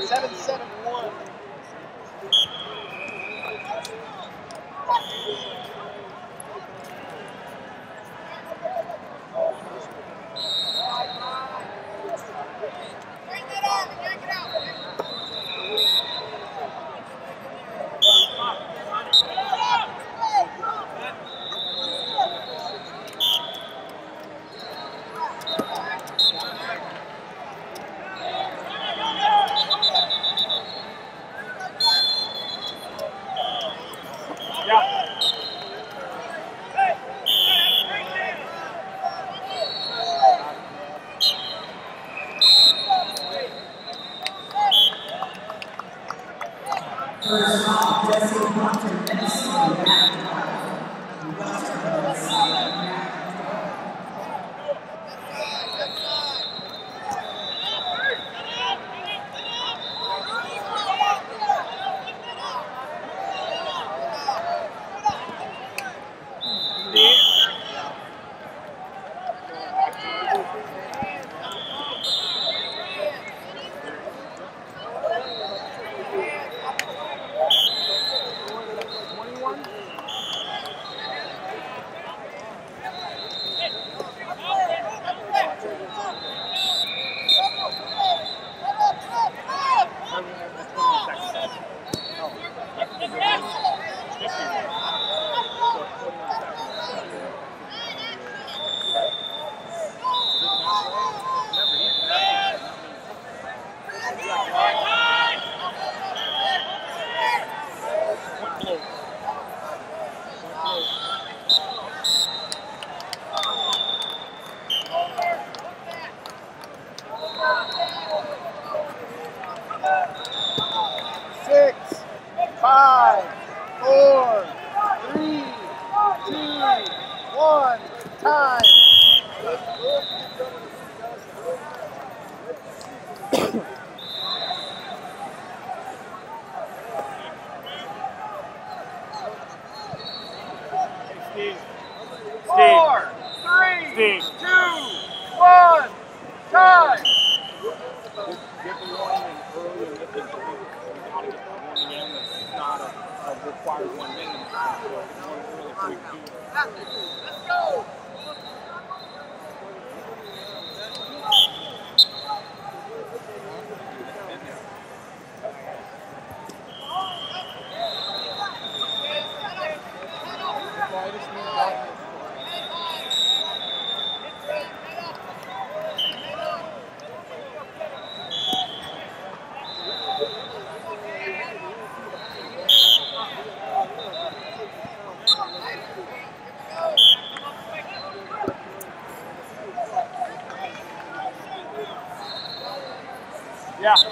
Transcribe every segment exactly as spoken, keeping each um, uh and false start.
seven seven one. Six, five, four, three, two, one, time. Steve. Four, three, Steve. two, one, time. Get the warning early and get the how to get the warning in. It's not a, a required one minute. So it's one early so we can do it. Let's go. Yeah.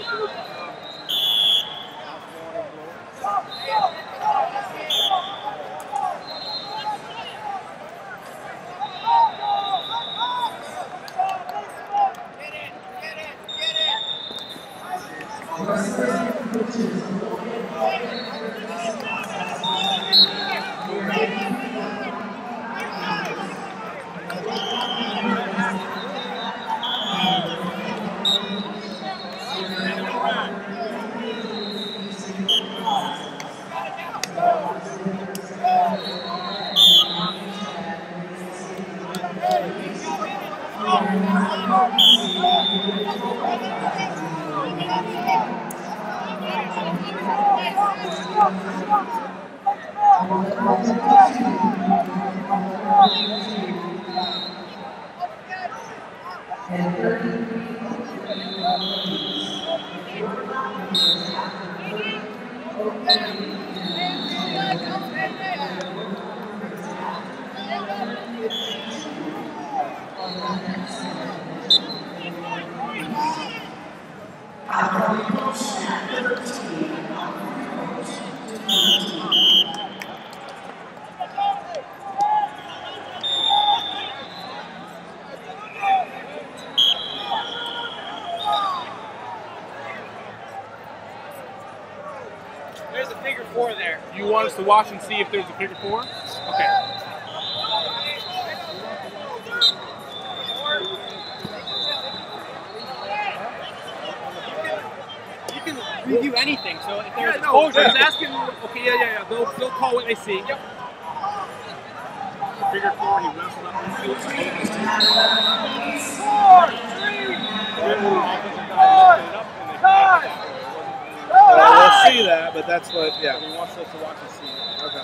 There's a figure four there. You want us to watch and see if there's a figure four? Okay. You can preview anything. So if there's Yeah, no, exposure, I was asking. Okay, yeah, yeah, yeah. They'll, they'll call what they see. Yep. Figure four, he wrestled up and shoots. Four, three, five. Well, we'll see that, but that's what, But yeah. he wants us to watch and see that. Okay.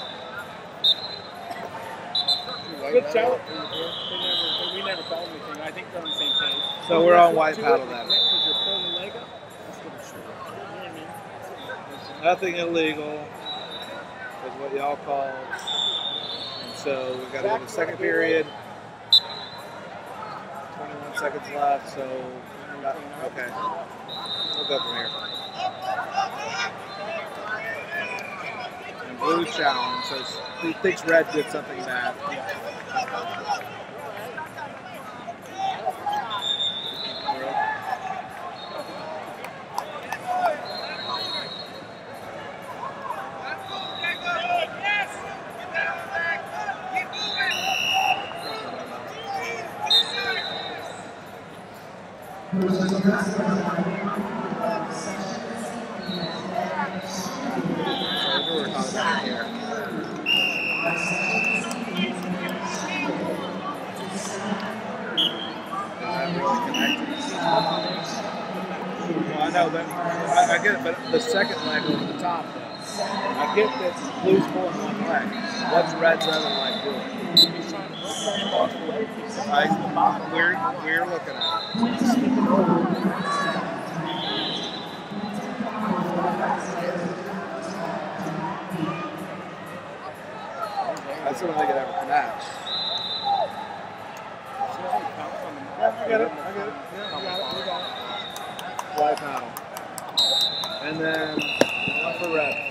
Good challenge. They never, we never called anything. I think they're on the same page. So we're on white paddle then. Because you're pulling the leg up. That's what it's for. You know what I mean? Nothing illegal is what y'all called. And so we've got to go to the second period. twenty-one seconds left, so okay. We'll go from here. And blue challenge says he thinks red did something bad. Well, I know, but I, I get it. But the second leg over the top, though, I get that blue's pulling one leg. What's red's other leg doing? I, we're we're looking at it. That's what I think it ever match. Yeah, I get it. I get it. Yeah, I got it. We got it. White paddle. And then one for red.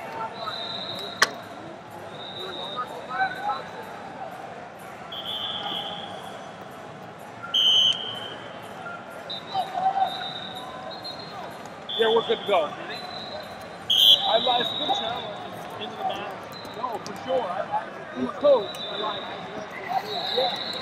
Yeah, we're good to go. I like it's a good challenge. Into the mat. No, for sure. I, I, coach. I like it. Yeah.